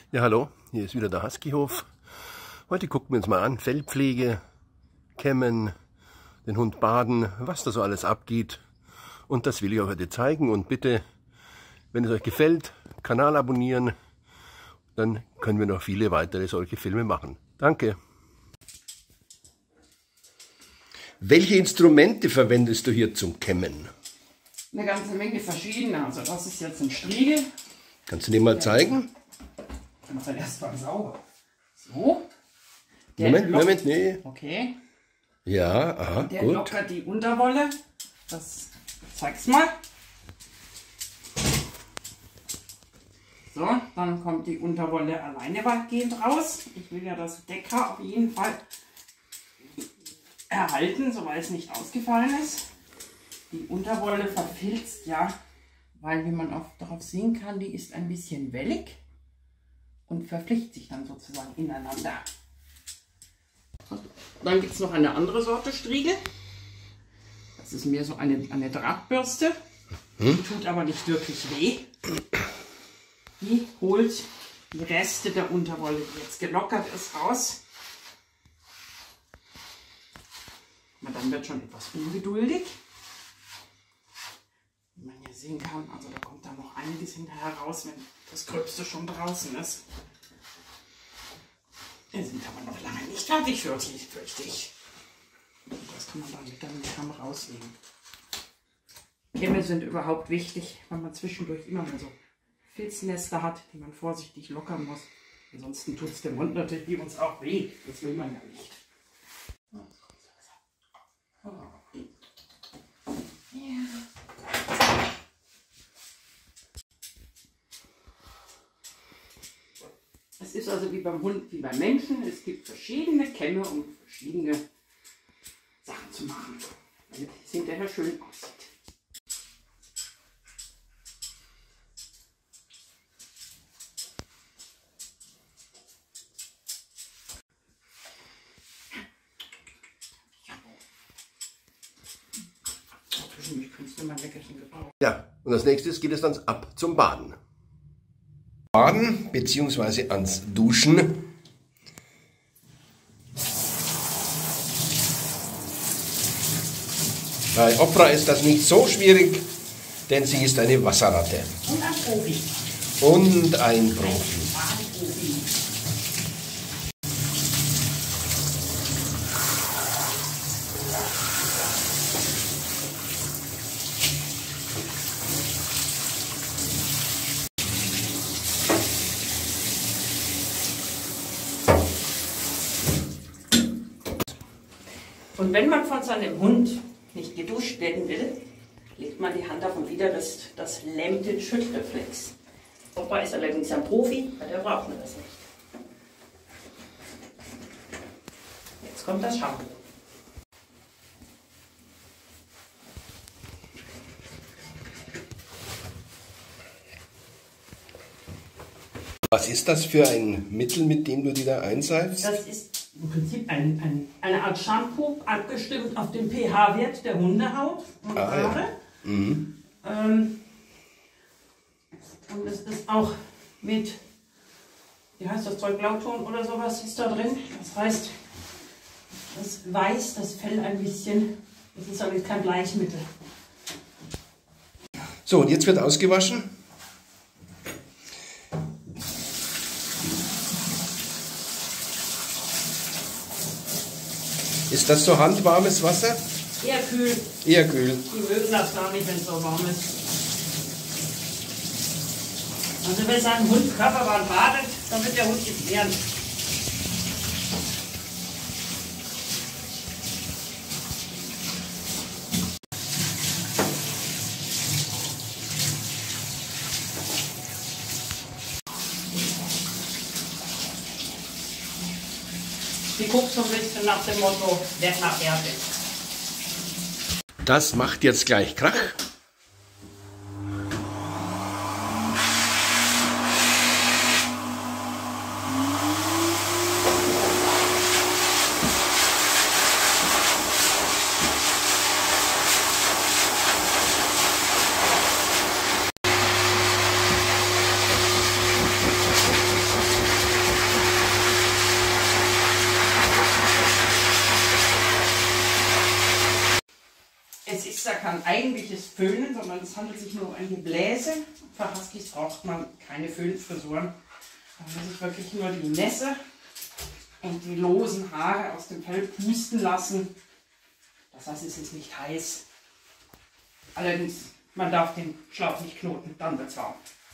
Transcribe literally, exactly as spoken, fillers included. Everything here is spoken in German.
Ja, hallo, hier ist wieder der Huskyhof. Heute gucken wir uns mal an, Fellpflege, Kämmen, den Hund baden, was da so alles abgeht. Und das will ich euch heute zeigen. Und bitte, wenn es euch gefällt, Kanal abonnieren, dann können wir noch viele weitere solche Filme machen. Danke. Welche Instrumente verwendest du hier zum Kämmen? Eine ganze Menge verschiedene. Also das ist jetzt ein Striegel. Kannst du den mal zeigen? Ich mache dann erstmal sauber. So. Der Moment, lockert, Moment, nee. Okay. Ja, aha, Der gut. lockert die Unterwolle. Das zeig's mal. So, dann kommt die Unterwolle alleine weitgehend raus. Ich will ja das Decker auf jeden Fall erhalten, soweit es nicht ausgefallen ist. Die Unterwolle verfilzt ja, weil, wie man auch darauf sehen kann, die ist ein bisschen wellig und verflicht sich dann sozusagen ineinander. Dann gibt es noch eine andere Sorte Striegel. Das ist mehr so eine, eine Drahtbürste. Die tut aber nicht wirklich weh. Die holt die Reste der Unterwolle, die jetzt gelockert ist, raus. Und dann wird schon etwas ungeduldig. Wie man hier sehen kann, also da kommt dann noch einiges hinterher raus, wenn das Gröbste schon draußen ist. Wir sind aber noch lange nicht fertig, fürchte ich. Das kann man dann mit dem Kamm rausnehmen. Kämme sind überhaupt wichtig, weil man zwischendurch immer mal so Filznester hat, die man vorsichtig lockern muss. Ansonsten tut es dem Hund natürlich wie uns auch weh. Das will man ja nicht. Es ist also wie beim Hund, wie beim Menschen. Es gibt verschiedene Kämme, um verschiedene Sachen zu machen, damit es hinterher schön aussieht. Ja, und als nächstes geht es dann ab zum Baden. Baden bzw. ans Duschen. Bei Oprah ist das nicht so schwierig, denn sie ist eine Wasserratte. Und ein Profi. Und ein Profi. Und wenn man von seinem Hund nicht geduscht werden will, legt man die Hand auf und wieder, das, das lähmt den Schüttreflex. Opa ist allerdings ein Profi, weil der braucht man das nicht. Jetzt kommt das Shampoo. Was ist das für ein Mittel, mit dem du die da einseifst? Das ist im Prinzip ein, ein, eine Art Shampoo, abgestimmt auf den pH-Wert der Hundehaut und ah, Haare. Ja. Mhm. Ähm, und es ist auch mit, wie heißt das Zeug, Blauton oder sowas ist da drin. Das heißt, das weiß das Fell ein bisschen. Das ist aber kein Bleichmittel. So, und jetzt wird ausgewaschen. Ist das so handwarmes Wasser? Eher kühl. Eher kühl. Die mögen das gar nicht, wenn es so warm ist. Also wer seinen Hund körperwarm badet, dann wird der Hund gefrieren. Die guckt so ein bisschen nach dem Motto, werd mal fertig. Das macht jetzt gleich Krach. kein eigentliches Föhnen, sondern es handelt sich nur um ein Gebläse. Für Huskies braucht man keine Föhnfrisuren. Da muss ich wirklich nur die Nässe und die losen Haare aus dem Fell pusten lassen. Das heißt, es ist nicht heiß. Allerdings, man darf den Schlauch nicht knoten, dann wird es warm.